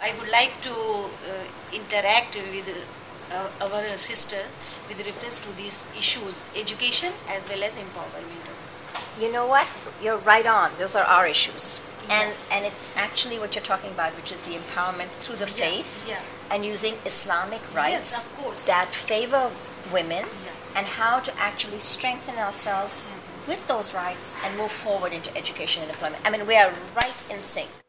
I would like to interact with our sisters with reference to these issues, education as well as empowerment. You know what? You're right on. Those are our issues. And it's actually what you're talking about, which is the empowerment through the faith and using Islamic rights Yes, of course. that favor women and how to actually strengthen ourselves with those rights and move forward into education and employment. I mean, we are right in sync.